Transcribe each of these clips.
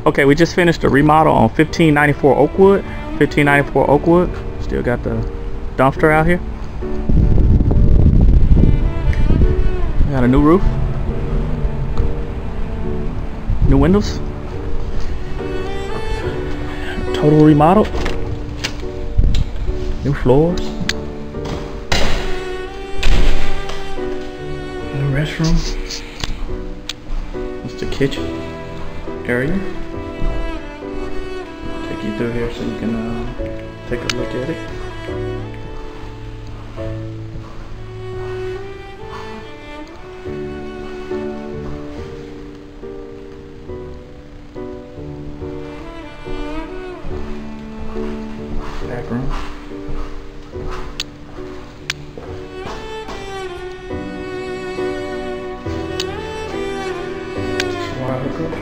Okay, we just finished a remodel on 1594 Oakwood. 1594 Oakwood. Still got the dumpster out here. Got a new roof. New windows. Total remodel. New floors. New restroom. It's the kitchen area. Take you through here so you can take a look at it. Back room. Water hookup.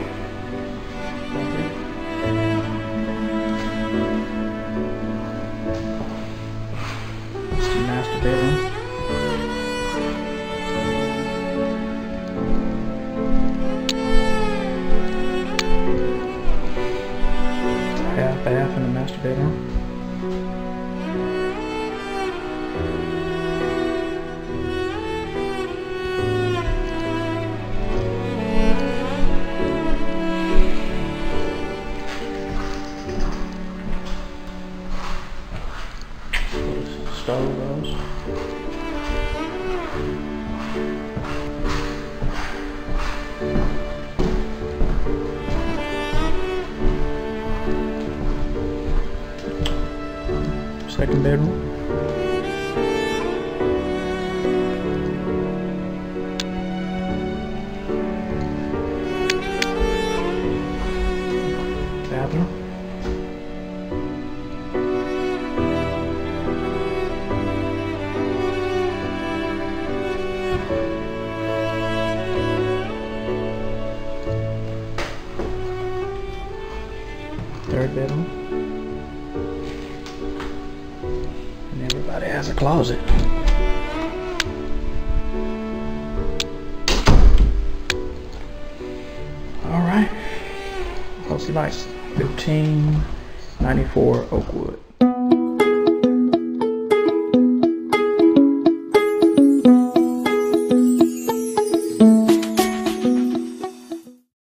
It's the master bedroom. Half bath in the master bedroom. Stove goes. Second bedroom. Bathroom. Third bedroom. And everybody has a closet. Alright. Hope you like 1594 Oakwood.